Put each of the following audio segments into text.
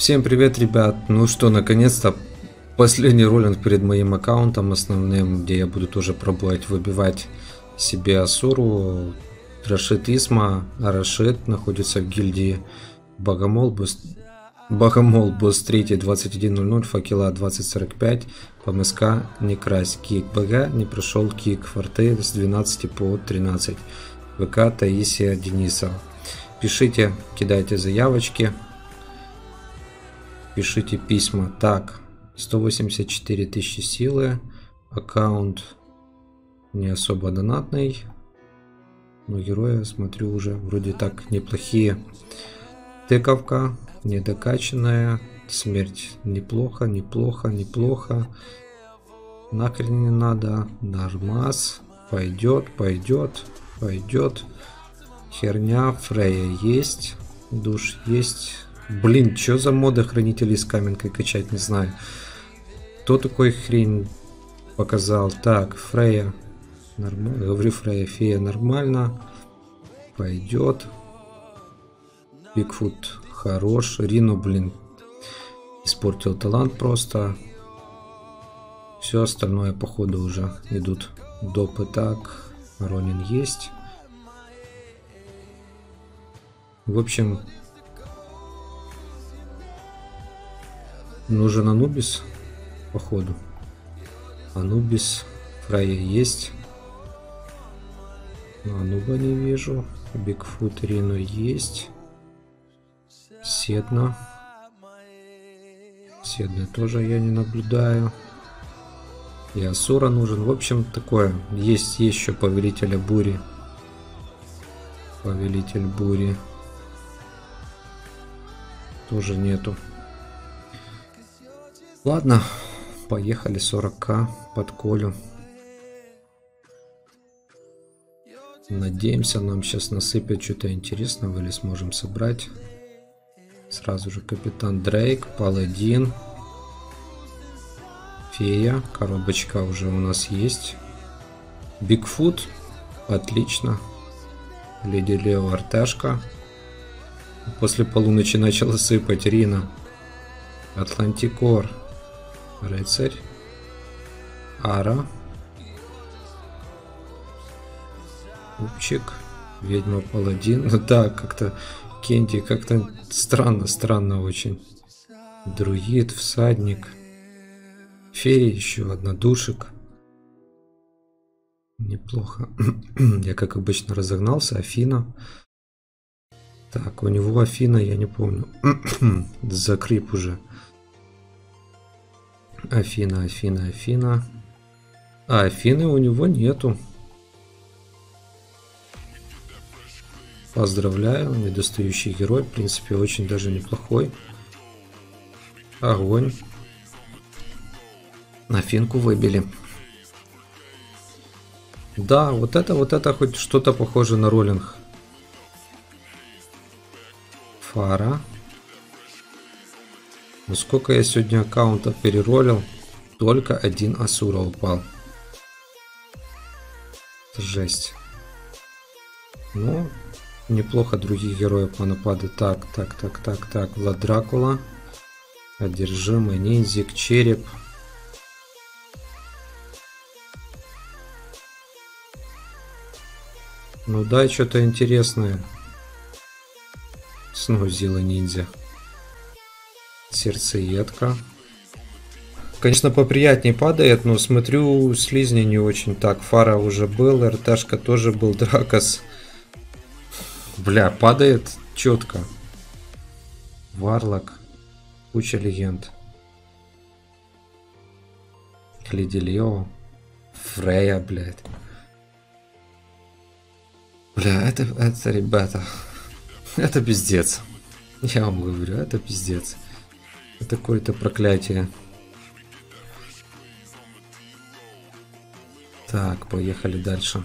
Всем привет, ребят! Ну что, наконец-то последний роллинг перед моим аккаунтом основным, где я буду тоже пробовать выбивать себе Асуру. Рашид Исма, а Рашид находится в гильдии Богомол, босс 3 21.00, факела 20.45, по МСК не красть, кик БГ не прошел кик, форты с 12 по 13, ВК Таисия Денисова. Пишите, кидайте заявочки. Пишите письма. Так, 184 тысячи силы. Аккаунт не особо донатный. Но герои, смотрю, уже вроде так неплохие. Тыковка недокачанная. Смерть неплохо, неплохо, неплохо. Нахрен не надо. Нормас. Пойдет, пойдет, пойдет. Херня. Фрея есть. Душ есть. Блин, что за моды хранителей с каменкой качать, не знаю. Кто такой хрень показал? Так, Фрея. Нормально. Говорю, Фрея, фея нормально. Пойдет. Бигфут хорош. Рину, блин, испортил талант просто. Все остальное, походу, уже идут допы. Так, Ронин есть. В общем, нужен Анубис, походу. Анубис, Фрая есть. Но Ануба не вижу. Бигфут, Рину есть. Седна. Седна тоже я не наблюдаю. И Асура нужен. В общем, такое. Есть еще Повелителя Бури. Повелитель Бури. Тоже нету. Ладно, поехали 40к под Колю. Надеемся, нам сейчас насыпят что-то интересного или сможем собрать. Сразу же Капитан Дрейк, Паладин, Фея, коробочка уже у нас есть. Бигфут, отлично. Леди Лео, Арташка. После полуночи начала сыпать. Рина, Атлантикор, Рыцарь, Ара, Купчик, Ведьма, Паладин. Ну да, как-то Кенди, как-то странно очень. Друид, Всадник, Фея, еще одна, Душик. Неплохо. Я, как обычно, разогнался. Афина. Так, у него Афина, я не помню. Закрип уже. Афина, Афина, Афина. А Афины у него нету. Поздравляю, недостающий герой. В принципе, очень даже неплохой. Огонь. Афинку выбили. Да, вот это хоть что-то похоже на роллинг. Фара. Ну сколько я сегодня аккаунтов переролил, только один Асура упал. Жесть. Ну, неплохо других героев монопады. Так, Влад Дракула. Одержимый, Ниндзик, Череп. Ну дай что-то интересное. Снова Зила ниндзя. Сердцеедка. Конечно, поприятнее падает, но смотрю, слизни не очень. Так, Фара уже был, РТшка тоже был, Дракос. Бля, падает четко. Варлок. Куча легенд. Леди Лео. Фрея, блядь. Бля, это ребята. Это пиздец. Я вам говорю, это пиздец. Это какое-то проклятие. Так, поехали дальше.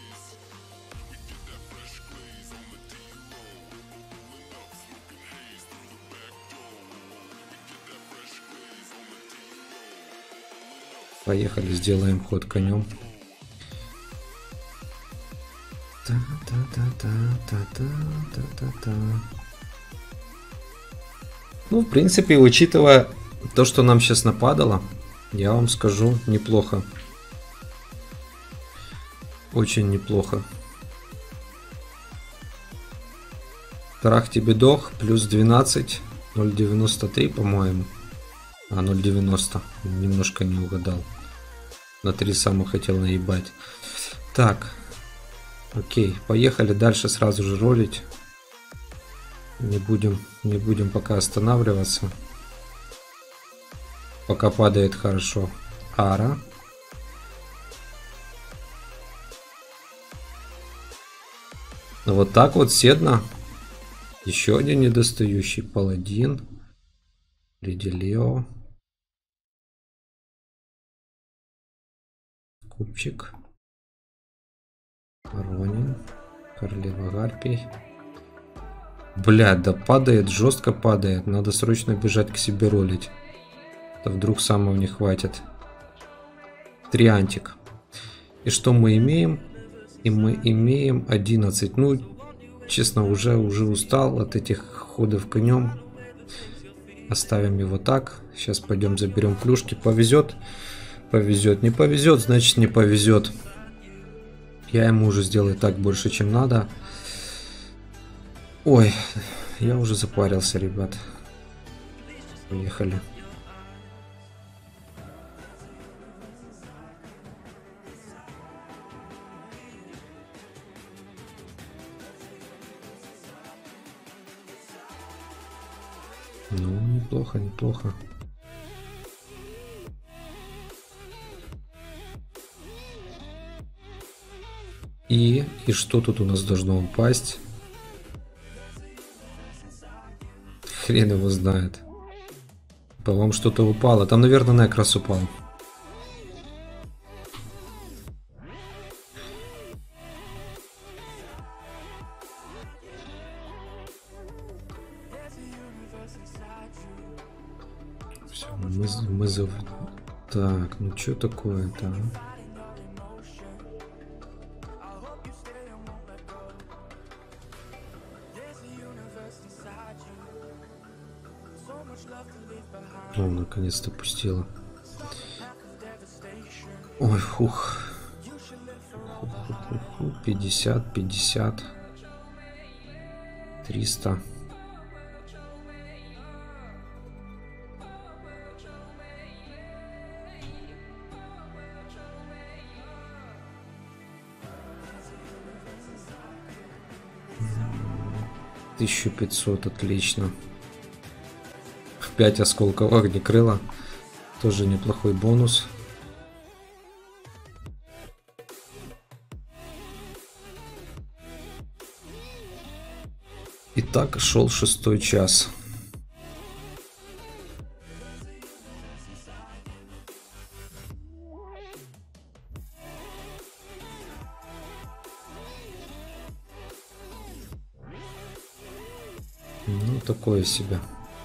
Поехали, сделаем ход конем. Ну, в принципе, учитывая то, что нам сейчас нападало, я вам скажу, неплохо. Очень неплохо. Трах тебе дох, плюс 12, 0,93, по-моему. А, 0,90. Немножко не угадал. На 3 самых хотел наебать. Так. Окей, поехали дальше сразу же ролить. Не будем пока останавливаться. Пока падает хорошо. Ара. Вот так вот Седна. Еще один недостающий. Паладин. Риделео. Купчик. Ронин. Королева Гарпий. Блядь, да падает, жестко падает. Надо срочно бежать к себе ролить. Да вдруг самого не хватит. Триантик. И что мы имеем? И мы имеем 11. Ну, честно, уже устал от этих ходов конем. Оставим его так. Сейчас пойдем заберем плюшки. Повезет. Повезет. Не повезет, значит не повезет. Я ему уже сделаю так больше, чем надо. Ой, я уже запарился, ребят. Поехали. Ну, неплохо, неплохо. И что тут у нас должно упасть? Хрен его знает. По-моему, что-то упало. Там, наверное, Некрас упал. Все, мы Так, ну что такое-то? О, наконец-то пустила. Ой, фух. 50, 50. 300. — 1500, отлично. 5 осколков огнекрыла. Тоже неплохой бонус. Итак, шел 6-й час. Ну, такое себе.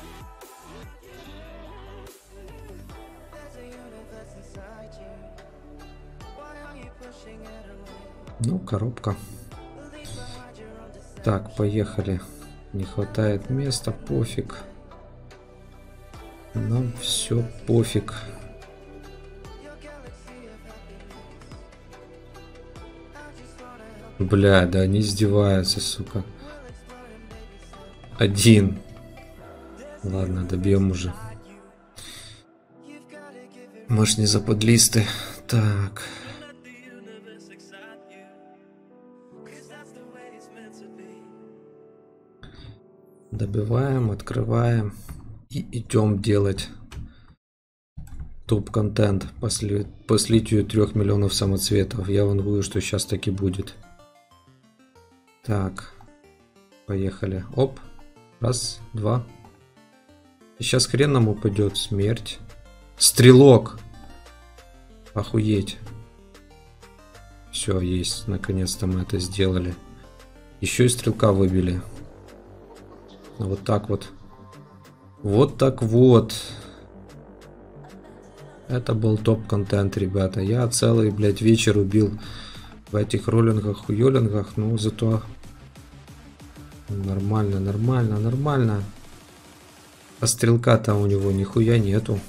Ну, коробка. Так, поехали. Не хватает места, пофиг. Нам все пофиг. Бля, да они издеваются, сука. 1. Ладно, добьем уже. Может, не западлисты. Так. Добиваем, открываем и идем делать топ-контент по слитию 3 миллионов самоцветов. Я вангую, что сейчас таки будет. Так, поехали. Оп, раз, два. И сейчас хрен нам упадет. Смерть. Стрелок. Охуеть. Все, есть. Наконец-то мы это сделали. Еще и стрелка выбили. Вот так вот. Вот так вот. Это был топ-контент, ребята. Я целый, блядь, вечер убил в этих роллингах, хуёлингах. Ну, зато нормально, нормально, нормально. А стрелка-то у него нихуя нету.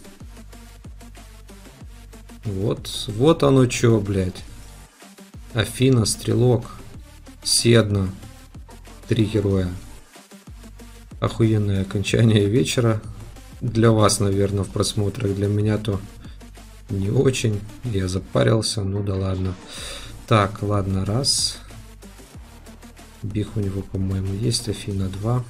Вот оно чё, блядь. Афина, стрелок, Седна. 3 героя. Охуенное окончание вечера. Для вас, наверное, в просмотрах. Для меня-то не очень. Я запарился. Ну да ладно. Так, ладно, раз. Биг у него, по-моему, есть. Афина 2.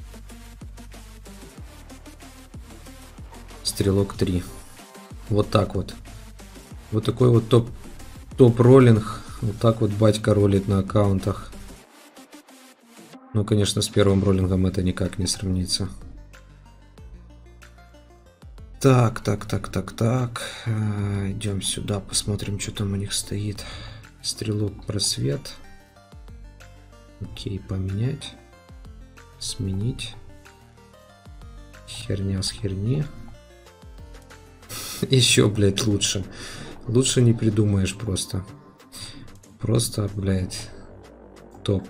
Стрелок 3. Вот так вот. Вот такой вот топ-роллинг. Вот так вот батька ролит на аккаунтах. Ну, конечно, с первым роллингом это никак не сравнится. Так. Идем сюда, посмотрим, что там у них стоит. Стрелок, просвет. Окей, поменять. Сменить. Херня с херни. Еще, блядь, лучше. Лучше не придумаешь просто. Просто, блядь, топ.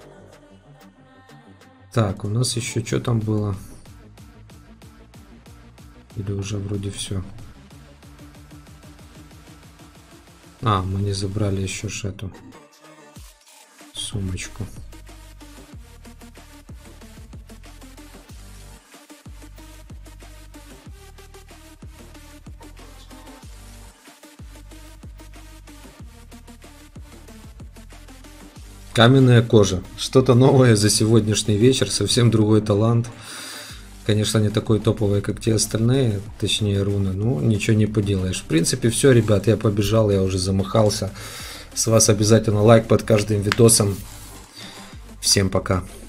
Так, у нас еще что там было? Или уже вроде все? А, мы не забрали еще эту сумочку. Каменная кожа. Что-то новое за сегодняшний вечер. Совсем другой талант. Конечно, не такой топовый, как те остальные. Точнее, руны. Ну, ничего не поделаешь. В принципе, все, ребят. Я побежал. Я уже замахался. С вас обязательно лайк под каждым видосом. Всем пока.